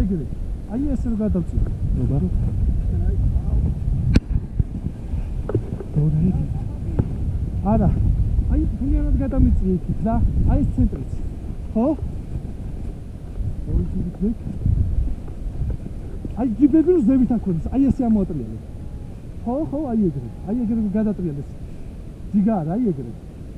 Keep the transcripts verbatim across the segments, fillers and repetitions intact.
ეგრე. აი ესე რომ გადავწია. ობა. დორე. არა. აი ფუნიანად გადამიწია იქით და აი ეს ცენტრიც. ხო? ორი აი ჯიბები რო ზევით აკვირს, აი ესე ამოატრიალებს. ხო, ხო, აი ეგრე. აი ეგრე გადატრიალებს. ჯიგარ, აი ეგრე.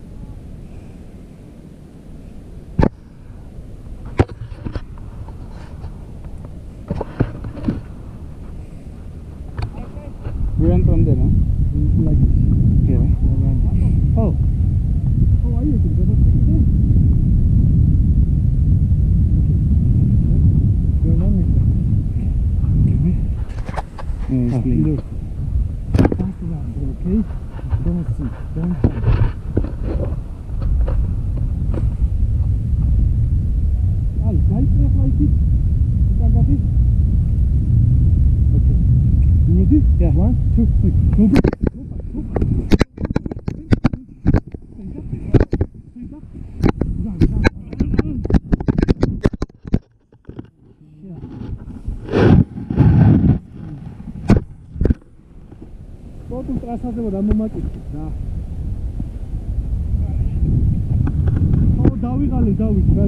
We're from there, huh? Like this. Yeah. Oh. Oh, are you going to go there? Okay. Go on with that. Okay. Yeah, Ah, clean. look. Fast around, okay? Don't see. Don't jump. Right, right, left, right, it. Is that it? Okay. You ready? Yeah. One, two, three. Go back. Go back. Go back. Straight up. Straight up. Run, run, run. Yeah. Потом трасაზე რა მომაკითხე და ო დავიღალე დავით რა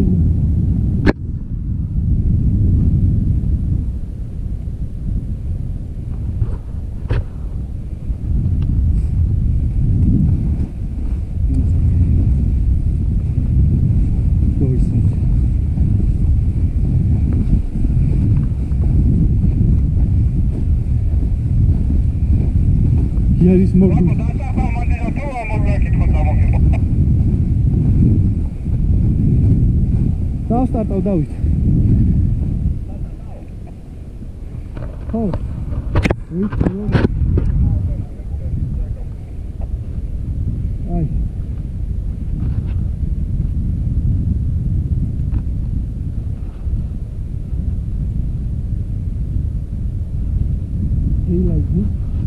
Here is more. Დავსტარტავ დავით. ხო. ვით რო. აი. He like this.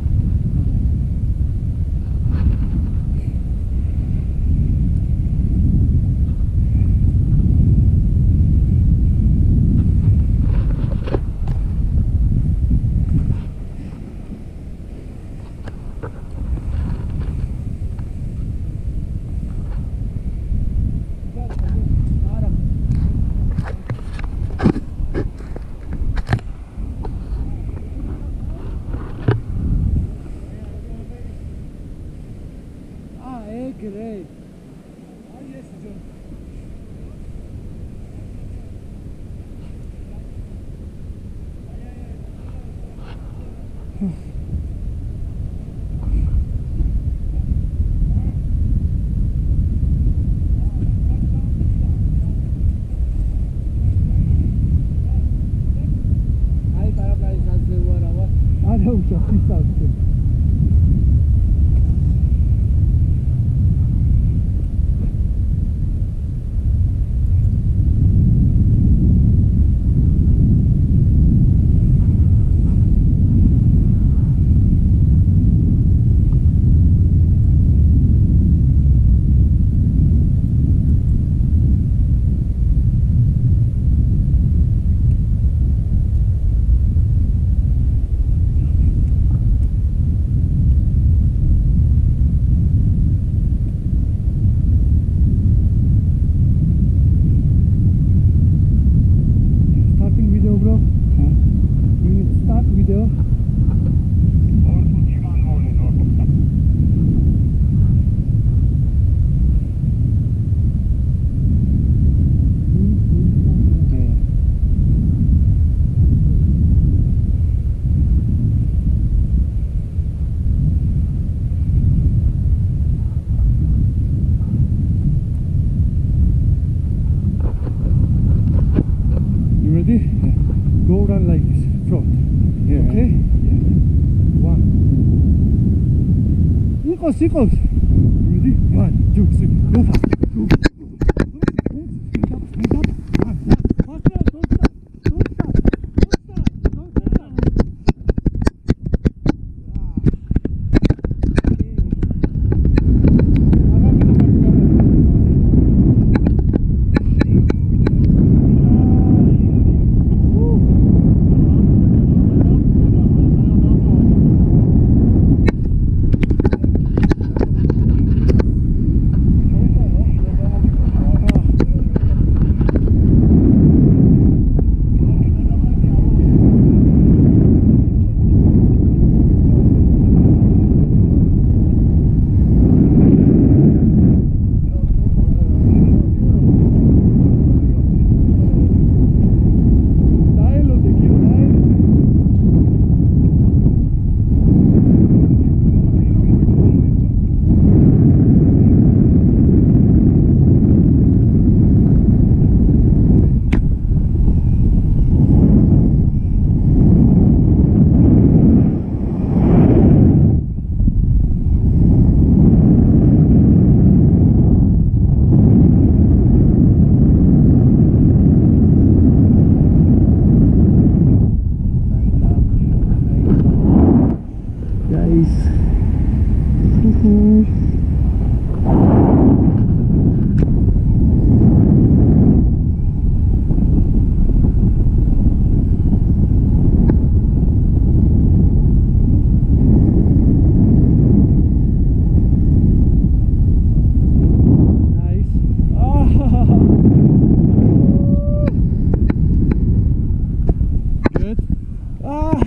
Great. Ah, yes, John. Ay, para planificar de buena agua. Ah, no, mucho, sí, sabes. Go run like this, front. Yeah. Okay? Yeah. One. Equals, equals. Ready? One, two, three. Go fast. Go fast. Speed up, speed up. One, one. Faster, don't stop. Don't stop. Don't stop. Don't stop. Ah.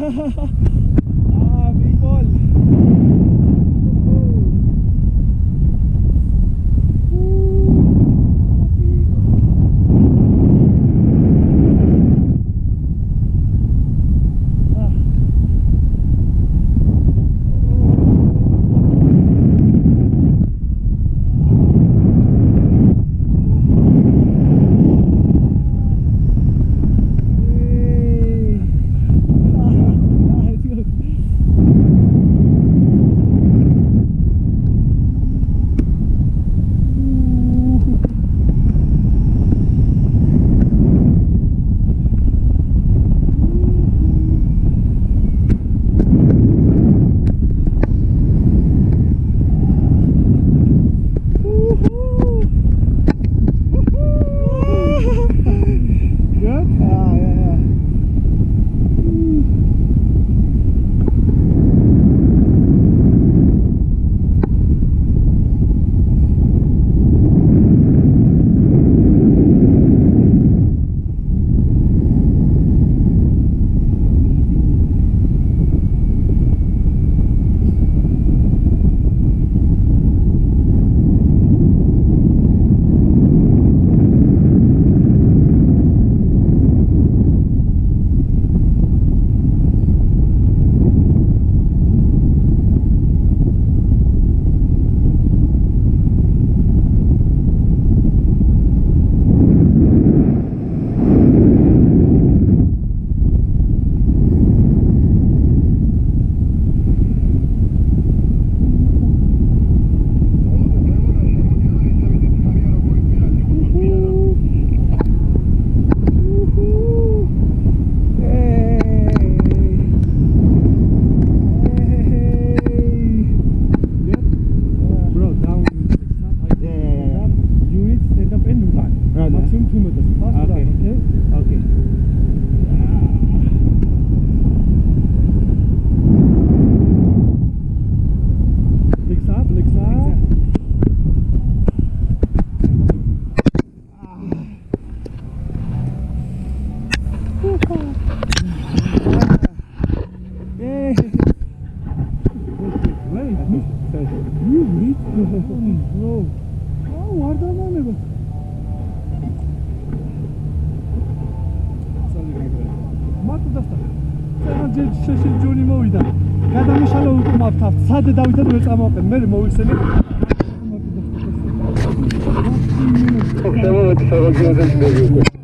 Ah, people. Sade David and Wilson up and Mary Morrison. Çok seviyorum.